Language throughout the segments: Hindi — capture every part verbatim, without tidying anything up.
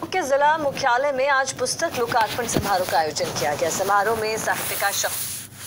के जिला मुख्यालय में आज पुस्तक लोकार्पण समारोह का आयोजन किया गया। समारोह में साहित्यकार शंभू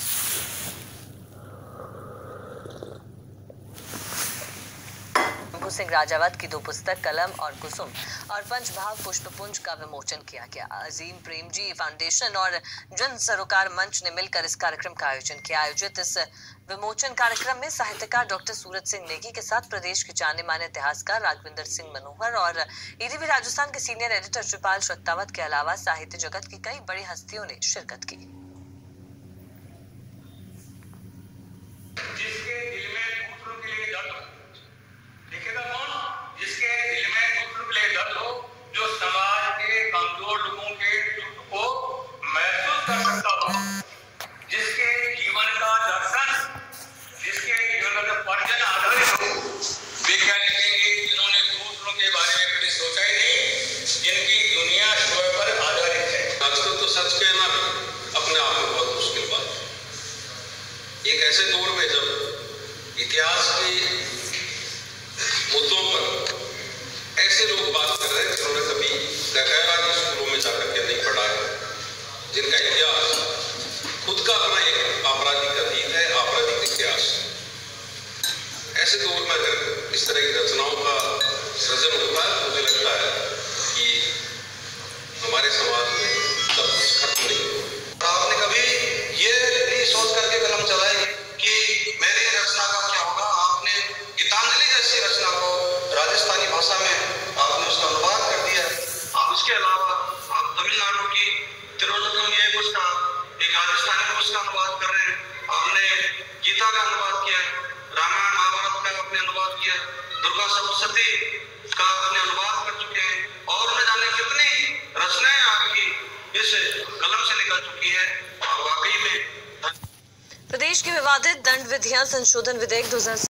सिंह राजावत की दो पुस्तक कलम और कुसुम और पंचभाग पुष्पपुंज का विमोचन किया गया। अजीम प्रेमजी फाउंडेशन और जन सरोकार मंच ने मिलकर इस कार्यक्रम का आयोजन किया। आयोजित इस विमोचन कार्यक्रम में साहित्यकार डॉक्टर सूरज सिंह नेगी के साथ प्रदेश के जाने माने इतिहासकार राघविंदर सिंह मनोहर और ईटीवी राजस्थान के सीनियर एडिटर श्रीपाल श्रद्धावत के अलावा साहित्य जगत की कई बड़ी हस्तियों ने शिरकत की। जिसके दिल में दूसरों के लिए दर्द हो, देखेगा कौन? जिसके दिल में दूसरों के लिए दर्द हो, जो समाज के कमजोर लोगों के दुख को महसूस कर सकता हो, जिसके जीवन का दर्शन, जिसके जीवन का पर्जन आधारित हो। वे क्या लिखेंगे? जिन्होंने दूसरों के बारे में कभी सोचा ही नहीं, जिनकी दुनिया स्वयं पर आधारित है। आजकल तो सच कहना भी अपने आप में बहुत मुश्किल बात है। एक ऐसे दौर में जब इतिहास के मुद्दों पर ऐसे लोग बात कर रहे हैं जिन्होंने कभी गहरा के स्कूलों में जाकर के नहीं पढ़ा है, जिनका इतिहास खुद का अपना एक आपराधिक अतीत है, आपराधिक इतिहास। ऐसे दौर में अगर इस तरह की रचनाओं का सृजन होता है, मुझे लगता है कि हमारे समाज में सब कुछ खत्म नहीं होगा। आपने कभी ये नहीं सोच करके कलम चलाई कि मेरी रचना का क्या होगा? आपने गीतांजलि जैसी रचना को राजस्थानी भाषा में आपने उसका अनुवाद कर दिया। आप उसके अलावा आप तमिलनाडु की तिरुवनंतपुरम उसका एक राजस्थानी में उसका अनुवाद कर रहे हैं। आपने गीता का अनुवाद किया, रामायण महाभारत का आपने अनुवाद किया, दुर्गा सप्तशती का आपने अनुवाद कर चुके हैं और न जाने कितनी रचनाएं आपकी इस कलम से निकल चुकी है। वाकई में प्रदेश के विवादित दंड विधियां संशोधन विधेयक दो हजार